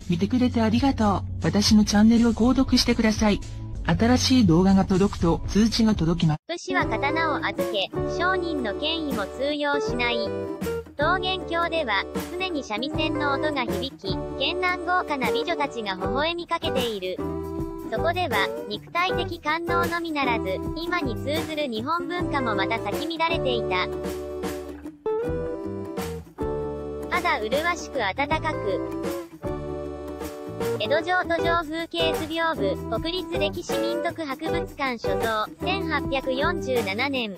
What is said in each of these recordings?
見てくれてありがとう。私のチャンネルを購読してください。新しい動画が届くと通知が届きます。 武士は刀を預け、商人の権威も通用しない。桃源郷では、常に三味線の音が響き、絢爛豪華な美女たちが微笑みかけている。そこでは、肉体的官能のみならず、今に通ずる日本文化もまた咲き乱れていた。肌麗しく暖かく。江戸城都城風景図屏風、国立歴史民族博物館所蔵、1847年。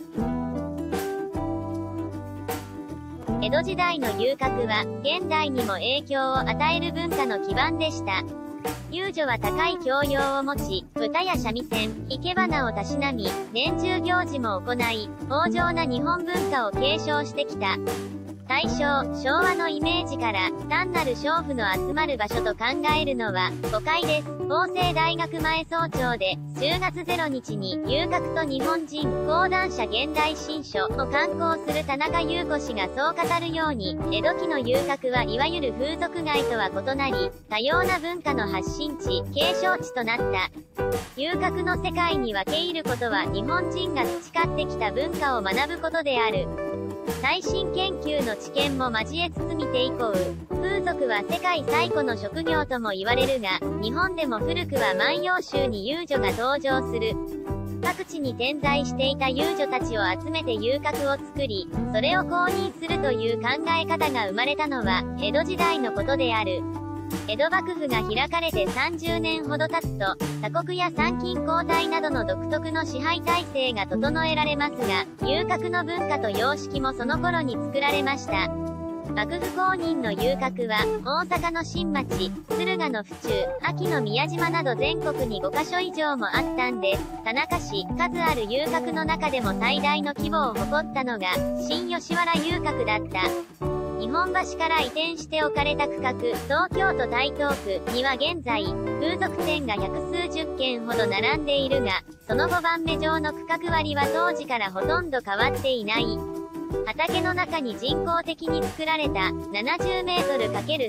江戸時代の遊郭は、現代にも影響を与える文化の基盤でした。遊女は高い教養を持ち、歌や三味線、生け花をたしなみ、年中行事も行い、豊穣な日本文化を継承してきた。大正、昭和のイメージから、単なる娼婦の集まる場所と考えるのは、誤解です。法政大学前総長で、10月0日に、遊郭と日本人講談社現代新書を刊行する田中優子氏がそう語るように、江戸期の遊郭はいわゆる風俗街とは異なり、多様な文化の発信地、継承地となった。遊郭の世界に分け入ることは日本人が培ってきた文化を学ぶことである。最新研究の知見も交えつつ見ていこう。風俗は世界最古の職業とも言われるが、日本でも古くは万葉集に遊女が登場する。各地に点在していた遊女たちを集めて遊郭を作り、それを公認するという考え方が生まれたのは、江戸時代のことである。江戸幕府が開かれて30年ほど経つと、鎖国や参勤交代などの独特の支配体制が整えられますが、遊郭の文化と様式もその頃に作られました。幕府公認の遊郭は、大阪の新町、敦賀の府中、安芸の宮島など全国に5カ所以上もあったんです。田中市、数ある遊郭の中でも最大の規模を誇ったのが、新吉原遊郭だった。日本橋から移転して置かれた区画、東京都台東区には現在、風俗店が百数十軒ほど並んでいるが、その5番目上の区画割は当時からほとんど変わっていない。畑の中に人工的に作られた、70メートル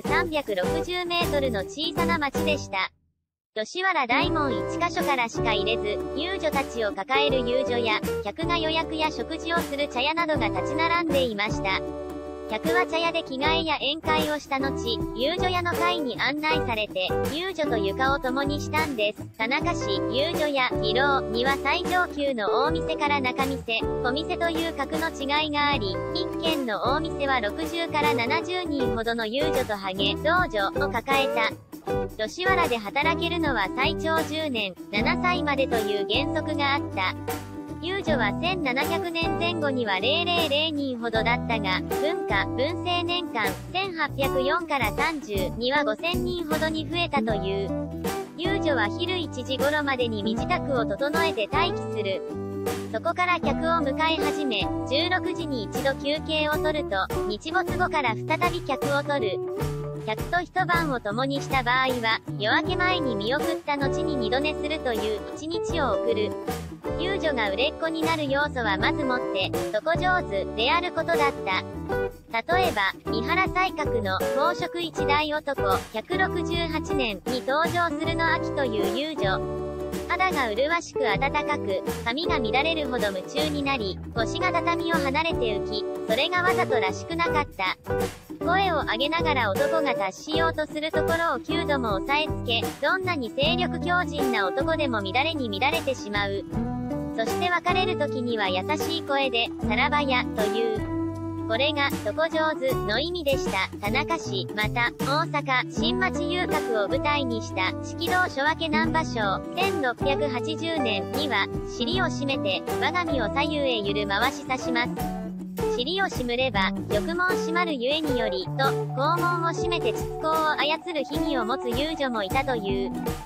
×360 メートルの小さな町でした。吉原大門1カ所からしか入れず、遊女たちを抱える遊女や、客が予約や食事をする茶屋などが立ち並んでいました。客は茶屋で着替えや宴会をした後、遊女屋の会に案内されて、遊女と床を共にしたんです。田中市、遊女屋、広尾には最上級の大店から中店、小店という格の違いがあり、一軒の大店は60から70人ほどの遊女とハゲ、道女を抱えた。吉原で働けるのは最長10年、7歳までという原則があった。遊女は1700年前後には000人ほどだったが、文政年間、1804から30には5000人ほどに増えたという。遊女は昼1時頃までに身支度を整えて待機する。そこから客を迎え始め、16時に一度休憩を取ると、日没後から再び客を取る。客と一晩を共にした場合は、夜明け前に見送った後に二度寝するという一日を送る。遊女が売れっ子になる要素はまずもって、床上手であることだった。例えば、三原西閣の宝飾一代男、168年に登場するの秋という遊女。肌が麗しく暖かく、髪が乱れるほど夢中になり、腰が畳を離れて浮き、それがわざとらしくなかった。声を上げながら男が達しようとするところを9度も押さえつけ、どんなに精力強靭な男でも乱れに乱れてしまう。そして別れる時には優しい声で、さらばや、という。これが、床上手の意味でした。田中市、また、大阪、新町遊郭を舞台にした、式堂書分難波賞、1680年には、尻を締めて、我が身を左右へゆる回し刺します。尻を締むれば、玉門締まるゆえにより、と、肛門を締めて膣口を操る秘技を持つ遊女もいたという。